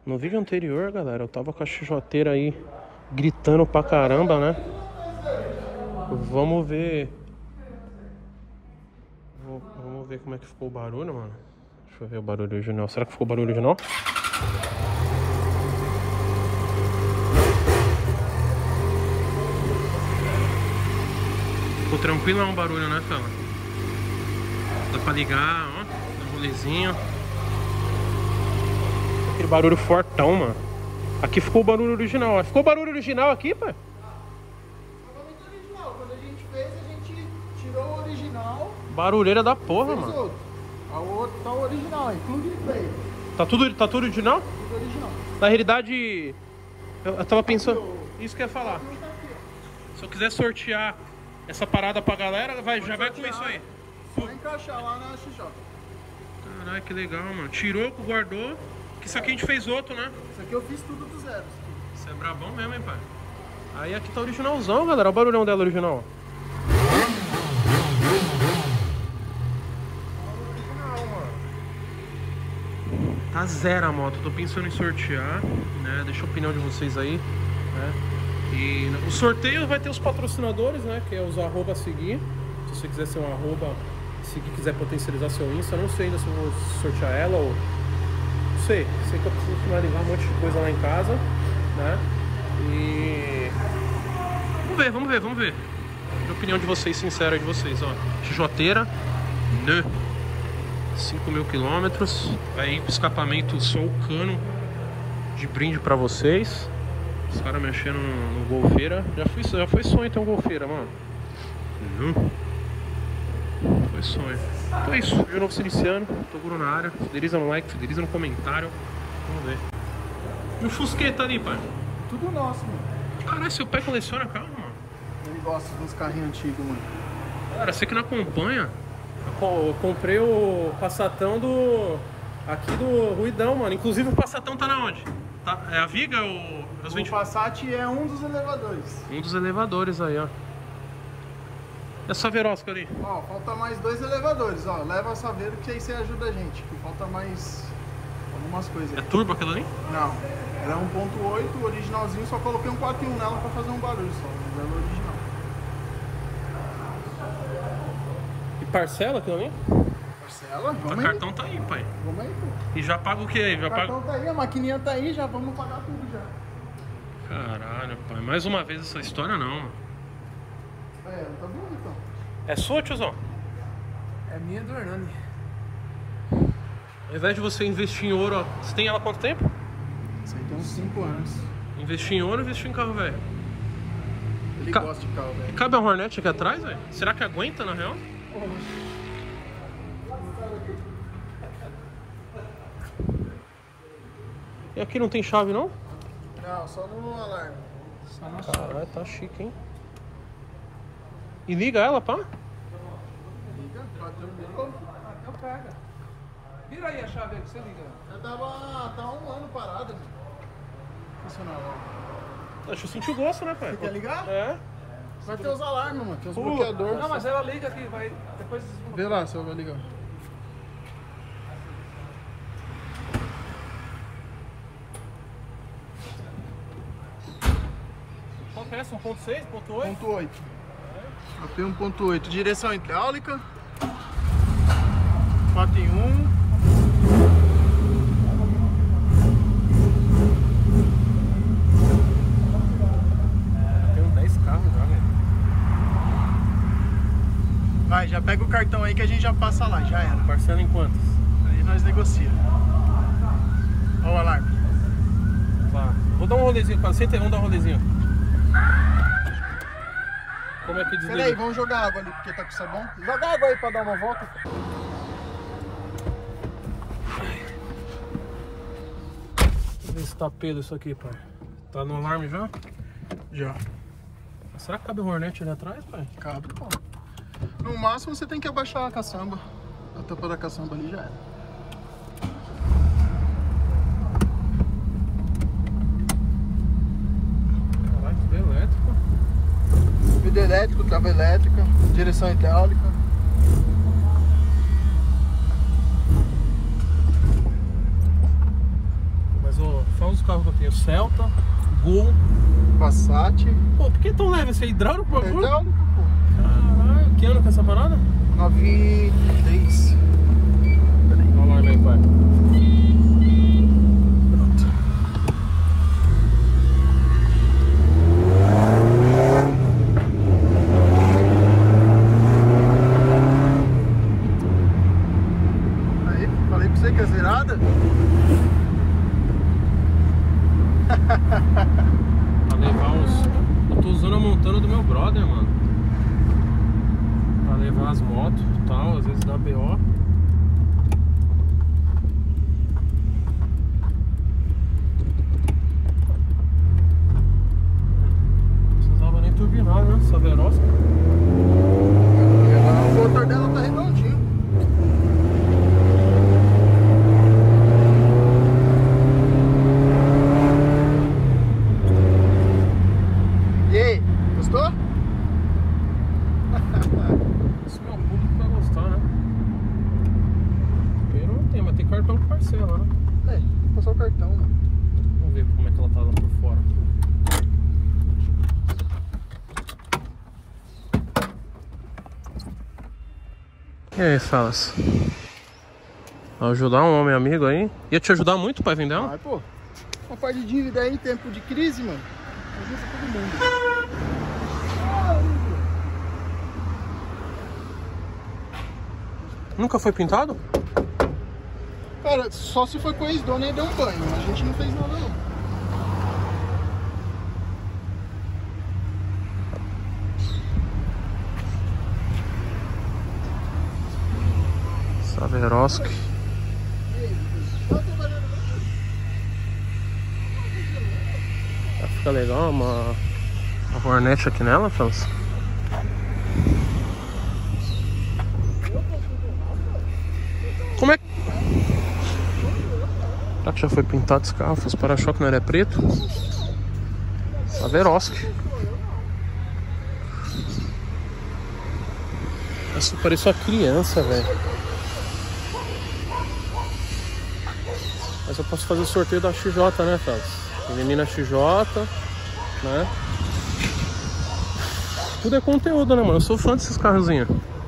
No vídeo anterior, galera, eu tava com a chijoteira aí gritando pra caramba, né? Vamos ver. Vamos ver como é que ficou o barulho, mano. Deixa eu ver o barulho original. Será que ficou o barulho original? Ficou tranquilo, é um barulho, né, fela? Dá pra ligar, ó. Dá um rolezinho. Aquele barulho fortão, mano. Aqui ficou o barulho original, ó. Ficou o barulho original aqui, pai? Totalmente original. Quando a gente fez, a gente tirou o original. Barulheira da porra, fez mano. outro. A outra tá o original aí. Plug and play. Tá tudo original? Tudo original. Na realidade, eu tava pensando. Isso que eu ia falar. Se eu quiser sortear essa parada pra galera, já vai com isso aí. Só encaixar lá na XJ. Caralho, que legal, mano. Tirou, guardou. Que isso aqui a gente fez outro, né? Isso aqui eu fiz tudo do zero. Isso é brabão mesmo, hein, pai? Aí aqui tá originalzão, galera. Olha o barulhão dela original. Tá zero a moto. Tô pensando em sortear, né? Deixa a opinião de vocês aí, né? E o sorteio vai ter os patrocinadores, né? Que é os arroba a seguir. Se você quiser ser um arroba, seguir, quiser potencializar seu Insta. Eu não sei ainda se eu vou sortear ela ou... Não sei. Sei que eu preciso finalizar um monte de coisa lá em casa, né? E... Vamos ver. A opinião de vocês, sincera de vocês, ó. Chijoteira, né? 5.000 quilômetros. Aí escapamento só o cano de brinde pra vocês. Os caras mexendo no Golfeira. Já foi sonho ter um Golfeira, mano. Foi sonho. Então é isso. Eu novo se iniciando. Toguro na área. Fideliza no like, fideliza no comentário. Vamos ver. E o Fusqueta ali, pai? Tudo nosso, mano. Caralho, seu pai coleciona carro, mano? Ele gosta dos carrinhos antigos, mano. Cara, você que não acompanha. Eu comprei o Passatão aqui do Ruidão, mano. Inclusive o Passatão tá na onde? Tá, é a Viga ou... O Passat é um dos elevadores. Um dos elevadores aí, ó. E a Saverosca ali? Ó, falta mais 2 elevadores, ó. Leva a Saveiro que aí você ajuda a gente. Que falta mais algumas coisas. É turbo aquilo ali? Não. Era 1.8, originalzinho, só coloquei um 4 em 1 nela pra fazer um barulho só. Mas ela é original. E parcela aquilo ali? Parcela? O Vamos aí. cartão tá aí, pai. Vamos aí, pô. E já paga o que aí? O cartão tá aí, a maquininha tá aí, já vamos pagar tudo já. Caralho, pai. Mais uma vez essa história não, mano. É, tá bom então. É sua, tiozão? É minha do Hernani. Ao invés de você investir em ouro, ó, você tem ela há quanto tempo? Isso aí tem uns 5 anos. Investir em ouro ou investir em carro velho? Ele gosta de carro, E velho. cabe a Hornet aqui atrás, velho? Será que aguenta, na real? E aqui não tem chave, não? Não, só no alarme. Só na Caralho, tá chique, hein? E liga ela, pá? Liga, bateu o bico. Então pega. Vira aí a chave aí que você liga. Já tá há 1 ano parado, mano. Funcionava. Deixa eu sentir o gosto, né, pai? Você quer ligar? É. Vai ter os alarmes, mano. Tem os bloqueadores. Não, mas ela liga aqui, vai. Depois vocês vão. Vê lá se eu vou ligar. Qual que é essa? 1.6? 1.8? 1.8. AP 1.8. Direção hidráulica. 4 em 1. Tem uns 10 carros já, velho. Vai, já pega o cartão aí que a gente já passa lá, já era. Parcela em quantas? Aí nós negociamos. Olha o alarme. Vá. Vou dar um rolezinho, cara. Senta aí, vamos dar um rolezinho. Como é que desliga? Pera aí, vamos jogar água ali porque tá com sabão. Joga água aí pra dar uma volta. Deixa eu ver se tá pedo isso aqui, pai. Tá no alarme já? Já. Será que cabe o Hornet ali atrás, pai? Cabe, pô. No máximo você tem que abaixar a caçamba. A tampa da caçamba ali já era. Caralho, tudo elétrico. Vidro elétrico, trava elétrica, direção hidráulica. Mas, ô, todos os carros que eu tenho. Celta, Gol, Passat. Pô, por que tão leve esse aí? Hidráulico, por favor? Hidráulico, pô. Caralho, que ano que é essa parada? 93. Olha lá, meu pai. Pronto. Aí, falei pra você que é zerada. Pra levar os... Eu tô usando a montana do meu brother, mano. Pra levar as motos e tal, às vezes dá BO. Não precisava nem turbinar, né? Essa Veroska. O motor dela tá redondinho. E aí, gostou? Esse meu público vai gostar, né? Eu não tenho, mas tem cartão com parcela, né? É, vou passar o cartão, mano. Vamos ver como é que ela tá lá por fora. E aí, Salas? Ajudar um homem amigo aí? Ia te ajudar muito pra vender ela? Vai, pô. Uma parte de dívida aí, tempo de crise, mano. Ajuda todo mundo. Nunca foi pintado? Cara, só se foi com a ex-dona e deu um banho. A gente não fez nada, não. Saveroski. Vai ficar legal uma Hornet aqui nela, Fels? Como é que... Será que já foi pintado esse carro? Os para-choque não era preto? Saveroski. Nossa, parece uma criança, velho. Mas eu posso fazer o sorteio da XJ, né, Fels? Elimina a XJ, né? Tudo é conteúdo, né, mano? Eu sou fã desses carrozinhos.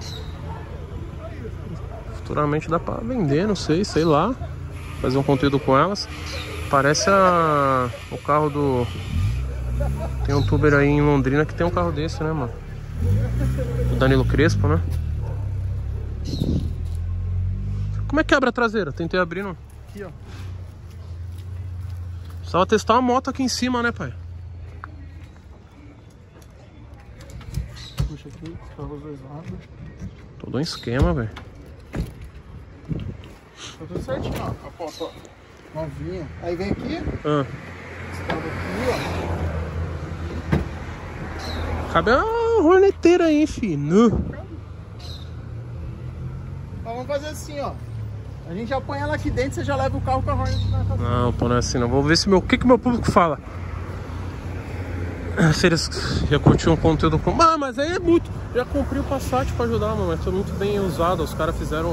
Futuramente dá pra vender, não sei, sei lá. Fazer um conteúdo com elas. Parece o carro do... Tem um tuber aí em Londrina que tem um carro desse, né, mano? O Danilo Crespo, né? Como é que abre a traseira? Tentei abrir, não. Aqui, ó. Precisava testar uma moto aqui em cima, né, pai? Puxa aqui, escova os dois lados. Todo um esquema, velho. Tá tudo certinho, ó. A porta, ó. Novinha. Aí vem aqui, Ah. escova aqui, ó. Cabe a horneteira aí, filho. Então vamos fazer assim, ó. A gente já põe ela aqui dentro, você já leva o carro com a Hornet na casa. Não, pô, não é assim não. Vou ver se o que meu público fala. Se eles já curtiram um conteúdo com... Ah, mas aí é muito... Já comprei o Passat pra ajudar, mano. Mas foi muito bem usado. Os caras fizeram...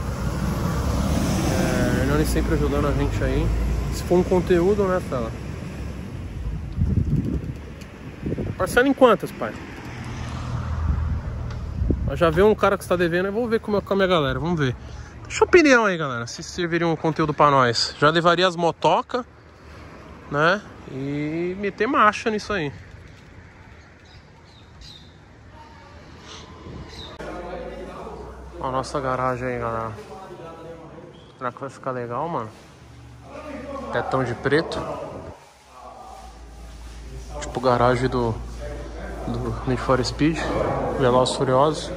Hernani sempre ajudando a gente aí. Se for um conteúdo, né, fela? Parcela em quantas, pai? Eu já vi um cara que está devendo. Eu vou ver com a minha galera. Vamos ver. Deixa a opinião aí, galera. Se serviria um conteúdo pra nós. Já levaria as motoca, né? E meter marcha nisso aí. Ó a nossa garagem aí, galera. Será que vai ficar legal, mano? Tetão de preto. Tipo garagem do Need for Speed, Velozes Furiosos.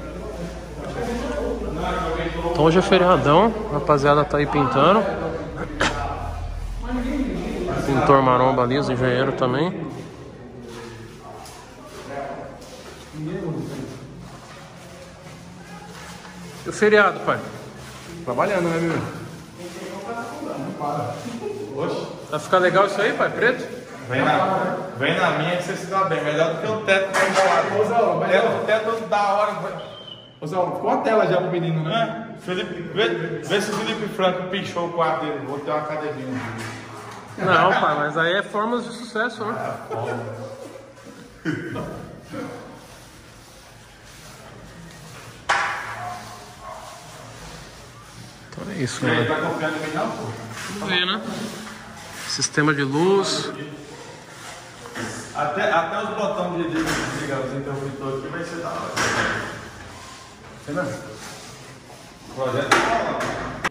Então hoje é feriadão, a rapaziada tá aí pintando. Pintor maromba ali, os engenheiros também. E o feriado, pai? Trabalhando, né, meu? Oxe. Vai ficar legal isso aí, pai? Preto? Vem na minha que você se dá bem. Melhor do que o teto que embolado. O teto da hora. Ô Zé, ficou a tela já pro menino, né? Felipe, vê se o Felipe Franco pichou o quarto dele. Vou ter uma cadeirinha. Não, pai, mas aí é formas de sucesso, né? Então é isso, Ele né? tá confiando em mim não, pô? Vamos ver, né? Sistema de luz. Até os botões de ligar os interruptores aqui vai ser da hora. Você não? O projeto tá.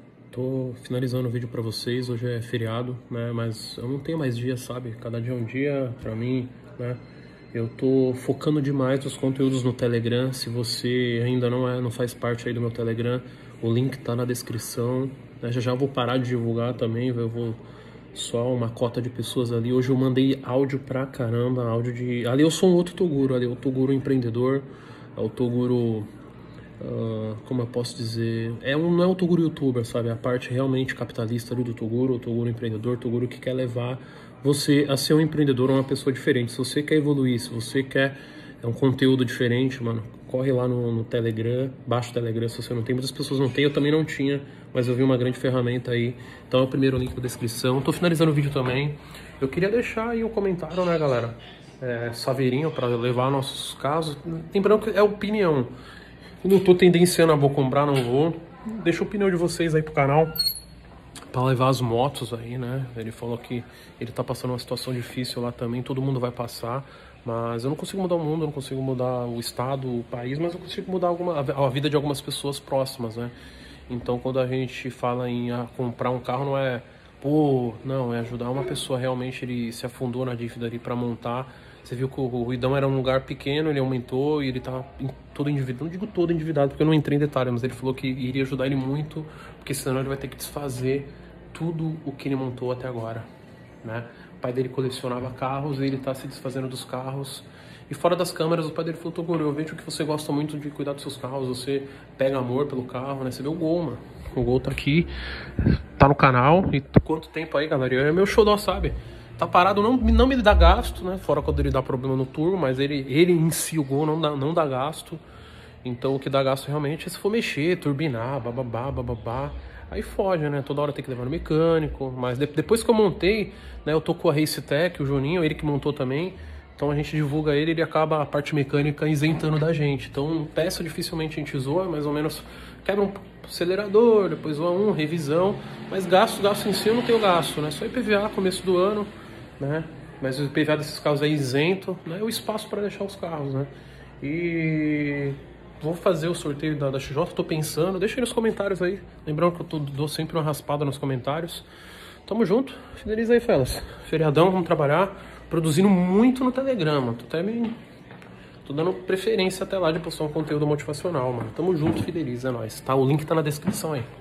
Tô finalizando o vídeo pra vocês, hoje é feriado, né, mas eu não tenho mais dias, sabe, cada dia é um dia pra mim, né, eu tô focando demais nos conteúdos no Telegram. Se você ainda não faz parte aí do meu Telegram, o link tá na descrição, né, já vou parar de divulgar também, eu vou só uma cota de pessoas ali. Hoje eu mandei áudio pra caramba, ali eu sou um outro Toguro, ali é o Toguro empreendedor, é o Toguro... como eu posso dizer, não é o Toguro youtuber, sabe, é a parte realmente capitalista ali do Toguro, o Toguro empreendedor, o Toguro que quer levar você a ser um empreendedor ou uma pessoa diferente. Se você quer evoluir, se você quer um conteúdo diferente, mano, corre lá no Telegram, baixa o Telegram se você não tem. Muitas pessoas não têm, eu também não tinha, mas eu vi uma grande ferramenta aí, então é o primeiro link na descrição. Tô finalizando o vídeo também, eu queria deixar aí um comentário, né, galera, saveirinho para levar nossos casos, lembrando que é opinião. Não tô tendenciando a vou comprar, não vou. Deixa a opinião de vocês aí pro canal pra levar as motos aí, né? Ele falou que ele tá passando uma situação difícil lá também, todo mundo vai passar. Mas eu não consigo mudar o mundo, eu não consigo mudar o estado, o país, mas eu consigo mudar a vida de algumas pessoas próximas, né? Então quando a gente fala em comprar um carro, não é... Pô, não, é ajudar uma pessoa realmente, ele se afundou na dívida ali pra montar. Você viu que o Ruidão era um lugar pequeno, ele aumentou e ele tá todo endividado. Não digo todo endividado, porque eu não entrei em detalhe, mas ele falou que iria ajudar ele muito, porque senão ele vai ter que desfazer tudo o que ele montou até agora, né? O pai dele colecionava carros e ele tá se desfazendo dos carros. E fora das câmeras, o pai dele falou: Toguro, eu vejo que você gosta muito de cuidar dos seus carros, você pega amor pelo carro, né? Você vê o Gol, mano. O Gol tá aqui, tá no canal. E quanto tempo aí, galera? É meu xodó, sabe? Tá parado, não me dá gasto, né? Fora quando ele dá problema no turbo, mas ele em si, o Gol, não dá gasto. Então o que dá gasto realmente é se for mexer, turbinar, bababá. Aí foge, né? Toda hora tem que levar no mecânico. Mas depois que eu montei, né? Eu tô com a Racetech, o Juninho, ele que montou também. Então a gente divulga ele acaba a parte mecânica isentando da gente. Então peça dificilmente a gente zoa, mais ou menos quebra um acelerador, depois zoa revisão. Mas gasto em si eu não tenho gasto, né? Só IPVA começo do ano, né? Mas o IPVA desses carros é isento, né? É o espaço para deixar os carros, né? E vou fazer o sorteio da XJ, tô pensando. Deixa aí nos comentários aí. Lembrando que eu dou sempre uma raspada nos comentários. Tamo junto, finaliza aí, felas. Feriadão, vamos trabalhar. Produzindo muito no Telegram, mano. Tô dando preferência até lá de postar um conteúdo motivacional, mano. Tamo junto, fideliza, é nóis. Tá? O link tá na descrição aí.